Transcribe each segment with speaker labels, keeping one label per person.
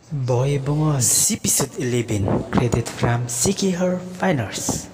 Speaker 1: Boy Bungos, episode 11, credit from Siki Her Finers.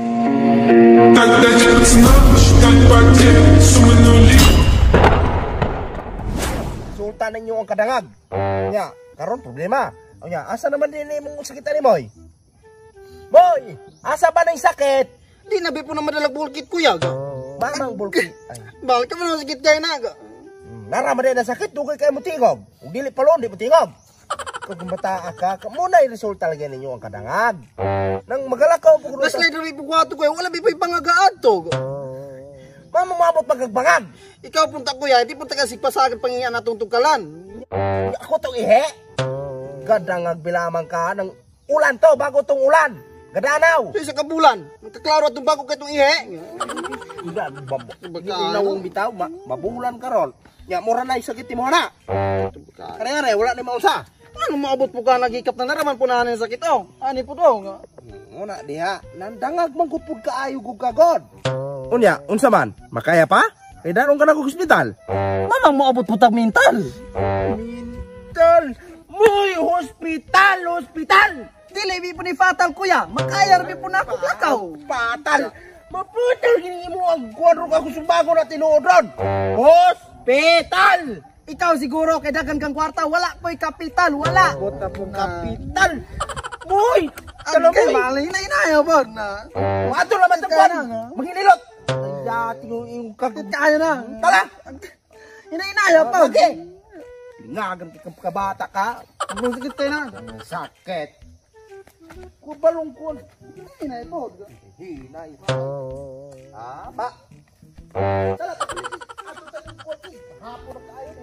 Speaker 2: Sultan ninyo ang kadangag. Nya, karon problema. Nya, asa naman din imong sakit ani, Boy? Boy, asa ba nang sakit?
Speaker 3: Di nabi po na madalag bulkit kuya ga.
Speaker 2: Mamang bulki. Ay,
Speaker 3: Bal ka man sakit kay na ga.
Speaker 2: nara man din na sakit dugay kay mo tingog. Ug dili palon di mo tingog. Kung bata ka, muna resulta lagi ninyo ang kadangag. Nang magalakaw po
Speaker 3: Mas lay diri po kwato kuya, wala bi pay pangagaad to.
Speaker 2: Mama mabot pagagbangag.
Speaker 3: Ikaw punta kuya, di punta kasi pasagan pangiyan atong tungkalan.
Speaker 2: Ako tong ihe. Kadangag bilamang ka ng ulan to bago tong ulan. Gadanaw.
Speaker 3: So isa ka bulan, magkaklaro atong bago kay tong ihe.
Speaker 2: Ida nawong bitaw mabulan karon. Nya mura na sakit mo na. Kare wala ni mausa.
Speaker 3: Ano maabot po ka nagikap na naraman po na sakit oh. Ani po daw.
Speaker 2: Una diha nandangag man gud kaayo gud kagod. Unya, unsa man? Makaya pa? Kay daron ka na kog ospital.
Speaker 3: Mamang moabot po tag mental.
Speaker 2: Mental. Muy hospital.
Speaker 3: Dili bi po ni fatal kuya, makaya rin po na ako lakaw.
Speaker 2: Fatal. Maputol gini mo ang kwadro ka subago na tinuod. Hospital.
Speaker 3: Ikaw siguro kay daghan kang kwarta, wala po'y kapital, wala.
Speaker 2: Bota pong kapital. Muy.
Speaker 3: Alam mo, malay na inayo po na.
Speaker 2: Mato naman sa kwan. Maghililot. Dati yung
Speaker 3: Bakit kaya na?
Speaker 2: Tala.
Speaker 3: Inainayo po.
Speaker 2: Okay. Lingagan ka kabata ka.
Speaker 3: Ang sakit kayo na.
Speaker 2: Sakit. Kubalong ko.
Speaker 3: Inayo po.
Speaker 2: Hinay. Ba. Tala. Hapon na kayo.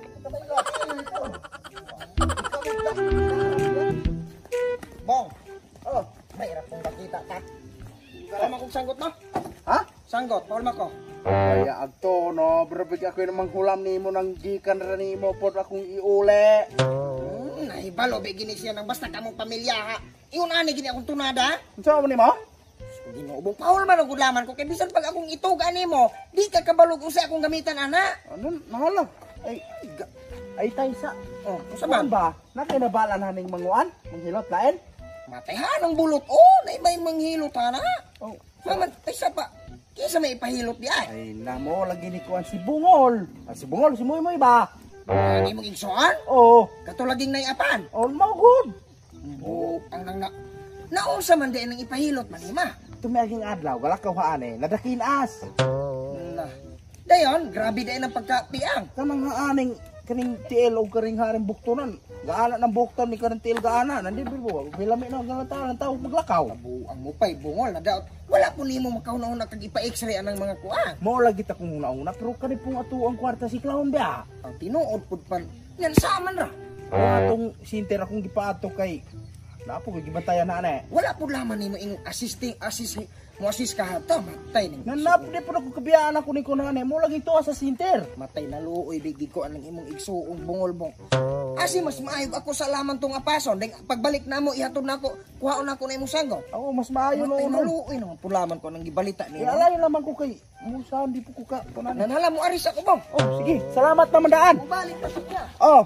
Speaker 2: Bong. Oh, mahirap kong makita ka.
Speaker 3: Kaya makong sanggot mo?
Speaker 2: Ha?
Speaker 3: Sanggot, paulma ko.
Speaker 2: Kaya agto no, brabig ako yung manghulam nimo nang gikan ra nimo pod akong iule.
Speaker 3: Nahibalo, begini siya ng basta kamong pamilya ha. Iyon ani gini akong tunada.
Speaker 2: Unsa man nimo?
Speaker 3: Ginuubong paul man ang gulaman ko. Kaya bisan pag akong ituga nimo, di ka kabalog sa akong gamitan ana.
Speaker 2: Ano nahala? Ay taysa.
Speaker 3: Oh,
Speaker 2: Saban ba? Nakinabalan haning manguan, manghilot lain?
Speaker 3: Matehan ang bulot. Oh, naibay manghilot ana.
Speaker 2: Oh,
Speaker 3: Maman, isa pa. Kisa may ipahilot di ay.
Speaker 2: ay namo lagi ni kuan si Bungol. Si Bungol si Moy ba?
Speaker 3: Lagi mong igsoan?
Speaker 2: Oo.
Speaker 3: Katulaging naiapan.
Speaker 2: All mo good.
Speaker 3: Oh, ang nang naunsa man di nang ipahilot manima.
Speaker 2: Tumiaging adlaw, wala ka waane, nadakin as.
Speaker 3: Nah. Dayon, grabe din ang pagkapiang.
Speaker 2: Kanang haaning kaning tiil o karing haring buktonan. Gaana ng bukton ni karing tiil gaana. Nandito po, bilami na ang galantaran ng tao maglakaw.
Speaker 3: Ang mupay bungol na daot. Wala po nimo makauna-una kag ipa-x-ray anang mga kuan.
Speaker 2: Mao lagi ta kung una-una, pero kani pong ato ang kwarta si Clown ba?
Speaker 3: Ang tinuod pud pan. Yan saman ra.
Speaker 2: O atong sinter akong gipaato kay napo kay gibantayan na ana.
Speaker 3: Wala pud laman nimo ing assist mo assist ka hato matay ning.
Speaker 2: Nanap di po ako kabiyaan ako ni kunane. Mo lagi to sa sinter.
Speaker 3: Matay na luoy bigi ko anang imong igsuong bungol-bong. Asi mas maayog ako sa laman tong apason. Deng pagbalik namo ihatod nako, kuhaon nako na imong sanggo.
Speaker 2: Ako mas maayo
Speaker 3: Matay na
Speaker 2: no.
Speaker 3: luoy naman pulaman ko nang gibalita niyo.
Speaker 2: Alay naman ko kay musa di po ko ka kunane.
Speaker 3: Nanala mo aris ako bong.
Speaker 2: Oh, sige. Salamat naman daan.
Speaker 3: Balik pa siya.
Speaker 2: Oh.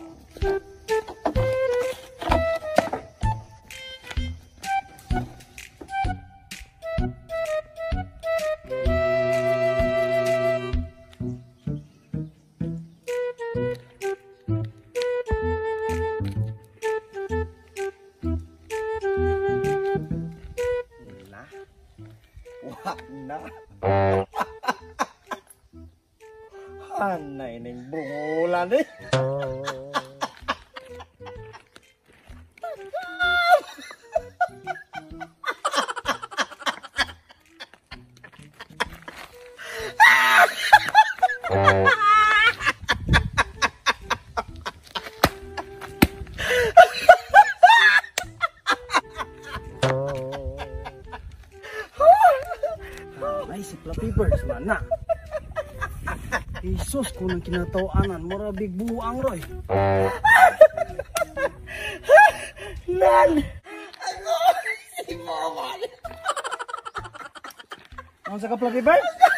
Speaker 2: Na. Hanay ning bungulan eh.
Speaker 3: Ay, si Fluffy Birds mana? Jesus, kung nang kinatawaanan, marabig buang roy.
Speaker 2: Lan.
Speaker 3: Ang sa ka Fluffy Birds?